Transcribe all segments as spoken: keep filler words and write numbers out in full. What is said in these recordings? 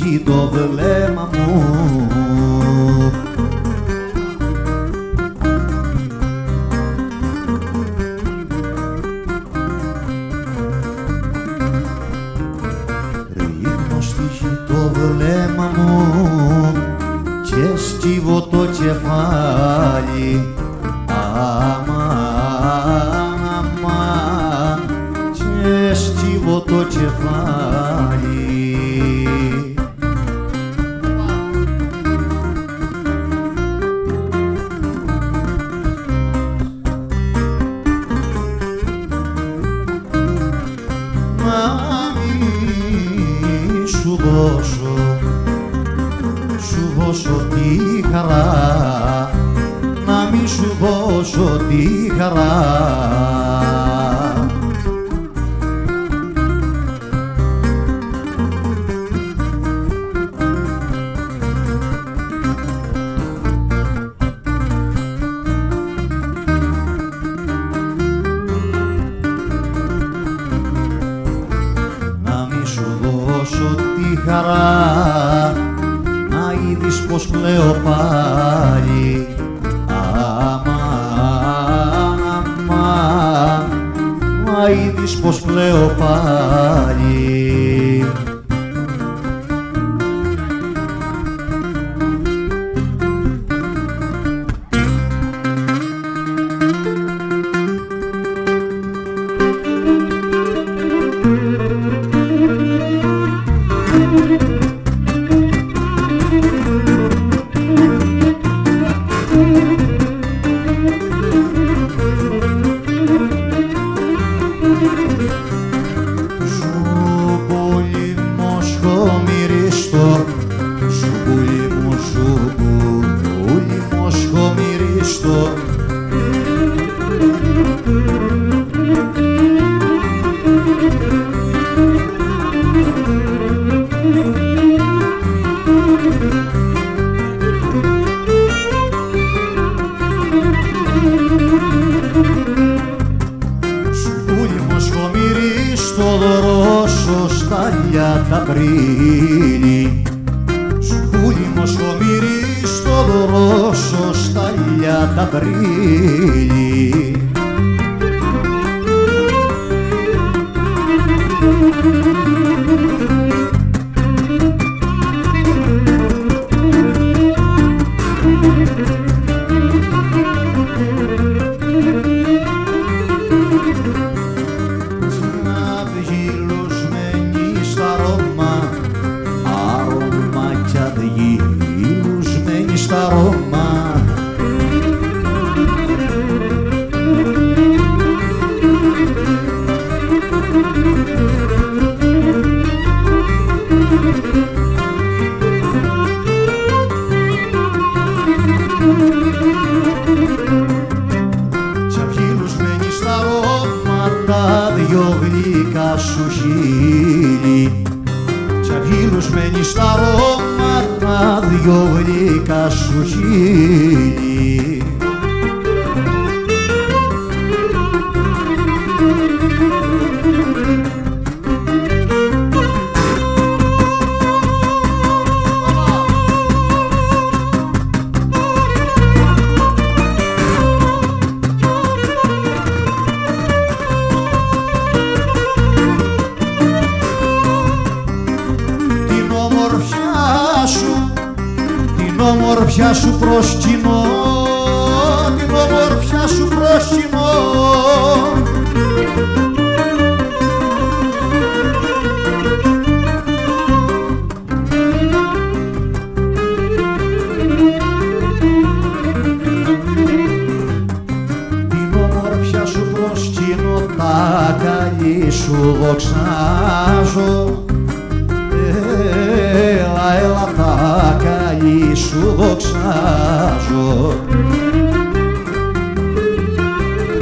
στοιχεί το βλέμμα μου. Ρίχνω στοιχεί το βλέμμα μου και σκύβω το κεφάλι. Αμάν, αμάν, και σκύβω το κεφάλι. Να μη σου δώσω, σου δώσω τη χαρά, να μη σου δώσω τη χαρά. Να μη σου δώσω τη χαρά, να είδεις πως κλαίω πάλι. Αμάν, αμάν, να είδεις πως κλαίω πάλι. Στο δρόσο στάλια τα πρίλη, σκούλι μοσχομύρι στο δρόσο στάλια τα πρίλη. Στα Ρώμα, κι αυγήλουσμένοι στα Ρώμα τα δυο γλυκά σου χείλη, κι αυγήλουσμένοι στα Ρώμα τα δυο γλυκά σου χείλη. Την ομορφιά σου, την ομορφιά σου προσκυνώ, την ομορφιά σου προσκυνώ. Την ομορφιά σου προσκυνώ, τα καλή σου δοξάζω. Έλα, έλα, τα καλή σου δοξάζω.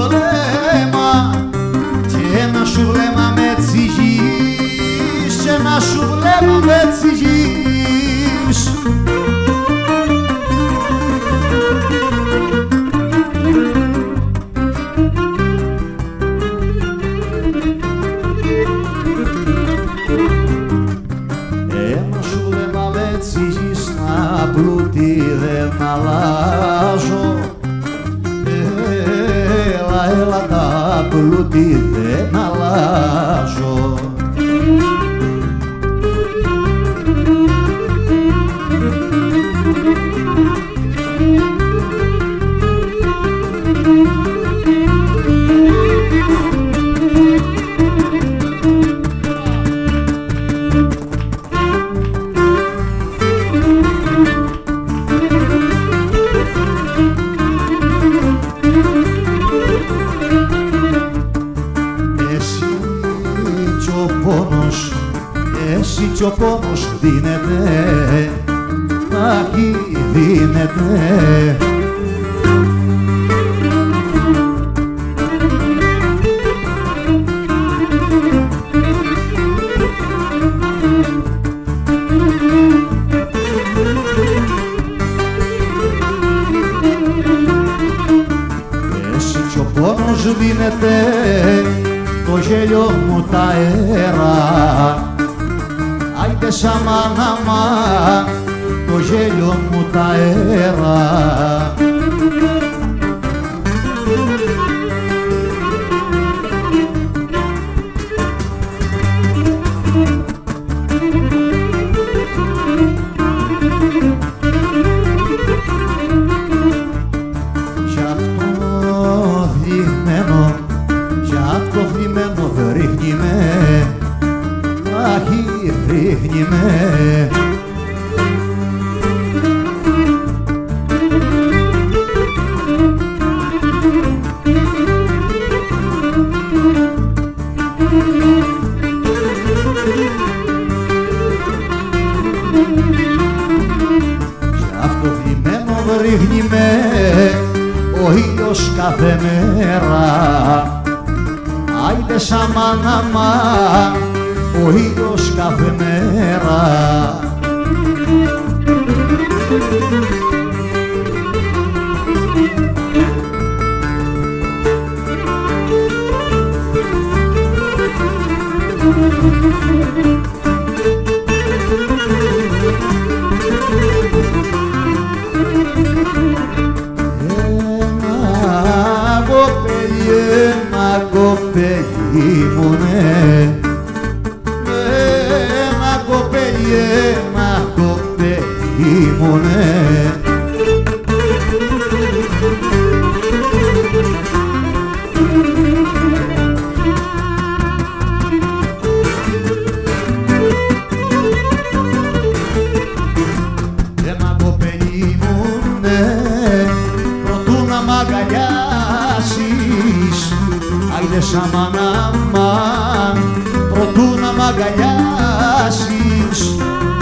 βλέμμα και ένα σου βλέμμα με τσιγείς και ένα σου βλέμμα με τσιγείς. Ένα σου βλέμμα με τσιγείς να πλούτη δεν αλλάζω. Έλα, έλα τα πλούτη δεν αλλάζω. Εσύ κι ο πόνος δίνεται, αχι δίνεται. Εσύ κι ο πόνος δίνεται, το γέλιο μου τα αέρα. Άιντε σαμάν αμάν, το γέλιο μου τα αέρα. Κι αυτό θλιμμένο, κι αυτό θλιμμένο ρίχνει με, αχι ρίχνει με. Κι αυτό θλιμμένο ρίχνει με ο ήλιος κάθε μέρα. Άιντε σαμάν αμάν, ο ήλιος κάθε μέρα. Ένα κοπέλι, ένα κοπέλι μου, ναι. Ένα κοπέλι, ένα κοπέλι μου, ναι. Ένα κοπέλι μου, ναι, προτού να μ' αγκαλιάσεις, άιντε σαμάν αμάν, προτού να μ' αγκαλιάσεις.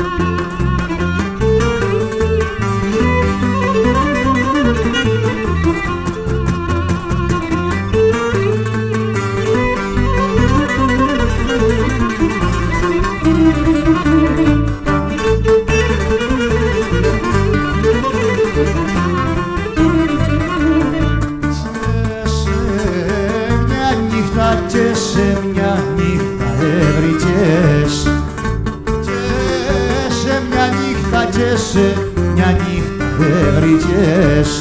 Και σε μια νύχτα έβρικες, και σε μια νύχτα, και σε μια νύχτα έβρικες.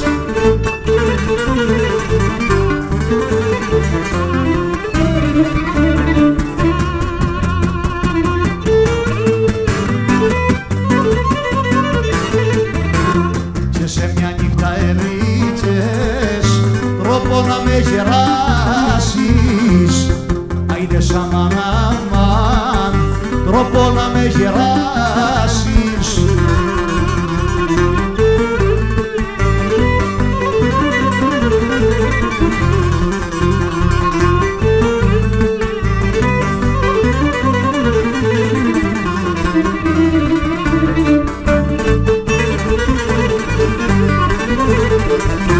Και σε μια νύχτα έβρικες τρόπο να με γεράσεις, άιντε σαμάν αμάν, τρόπο να με γεράσεις. Thank you.